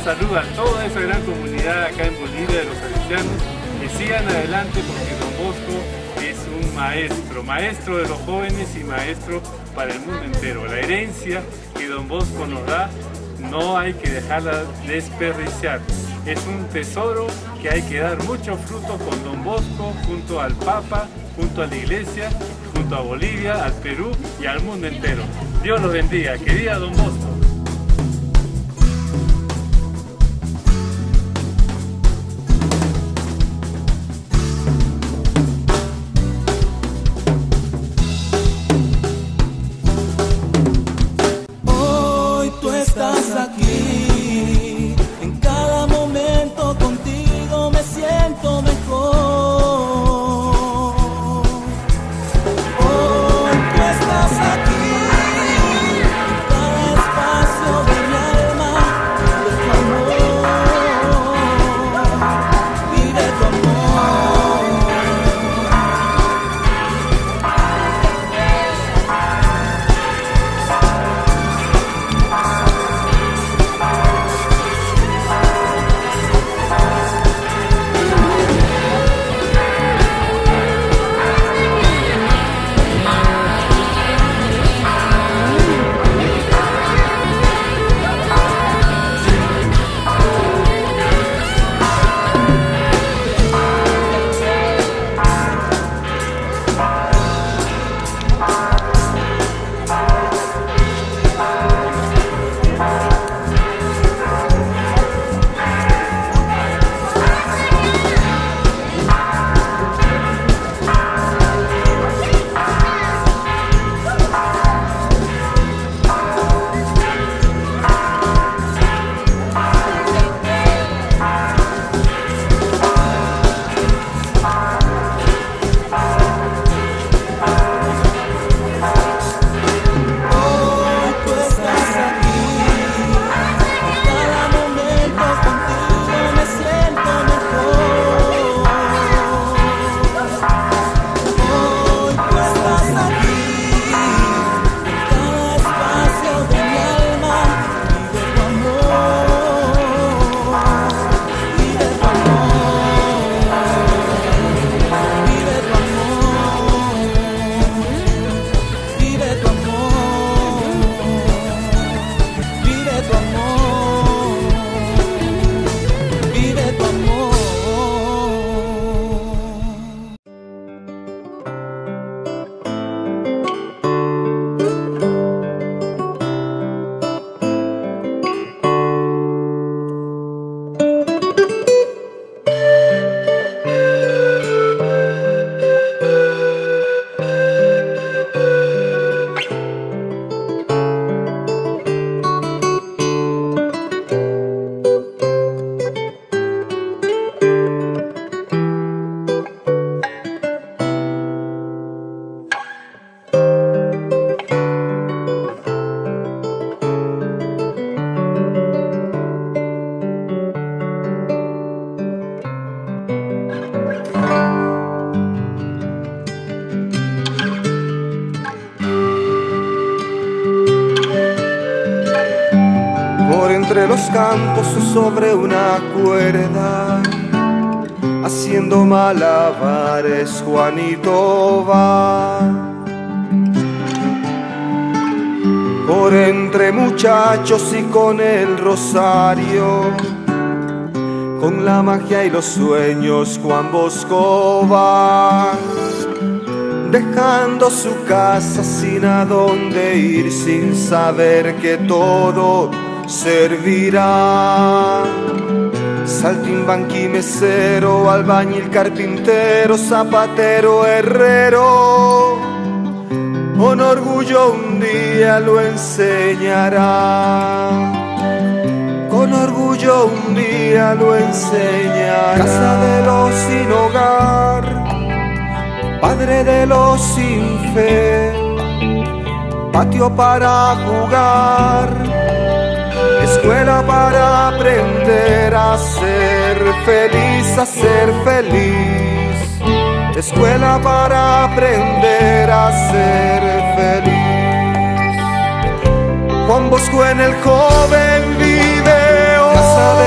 saludo a toda esa gran comunidad acá en Bolivia de los salesianos, que sigan adelante porque Don Bosco es un maestro, maestro de los jóvenes y maestro para el mundo entero. La herencia que Don Bosco nos da no hay que dejarla desperdiciar. Es un tesoro que hay que dar mucho fruto con Don Bosco, junto al Papa, junto a la Iglesia, junto a Bolivia, al Perú y al mundo entero. Dios los bendiga. Que viva Don Bosco. Hoy tú estás aquí, en cada momento contigo me siento mejor. Hoy tú estás aquí, en cada espacio de mi alma, vive tu amor, vive tu amor. Entre los campos o sobre una cuerda, haciendo malabares Juanito va. Por entre muchachos y con el rosario, con la magia y los sueños Juan Bosco va. Dejando su casa sin a dónde ir, sin saber que todo servirá. Saltimbanqui, mesero, albañil, carpintero, zapatero, herrero, con orgullo un día lo enseñará. Con orgullo un día lo enseñará. Casa de los sin hogar, padre de los sin fe, patio para jugar, escuela para aprender a ser feliz, a ser feliz. Escuela para aprender a ser feliz. Juan Bosco en el joven vive hoy. Casa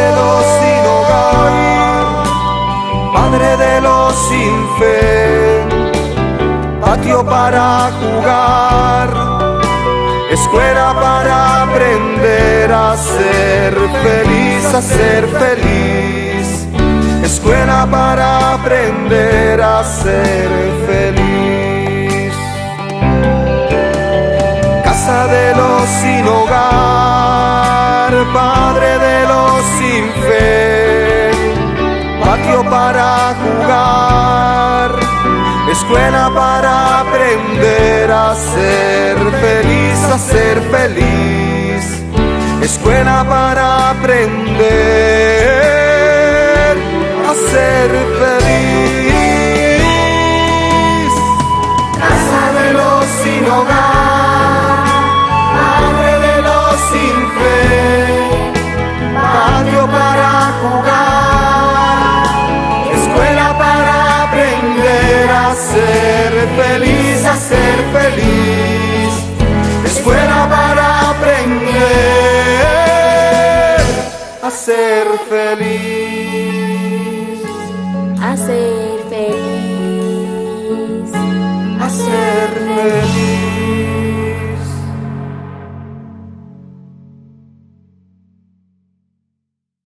fe, patio para jugar, escuela para aprender a ser feliz, a ser feliz. Escuela para aprender a ser feliz. Casa de los sin hogar, padre de los sin fe, patio para jugar, escuela para aprender a ser feliz, a ser feliz. Escuela para aprender a ser feliz. Casa de los sin hogar, padre de los sin fe, patio para jugar, escuela para aprender a ser feliz, a ser feliz. Escuela para aprender a ser feliz. A ser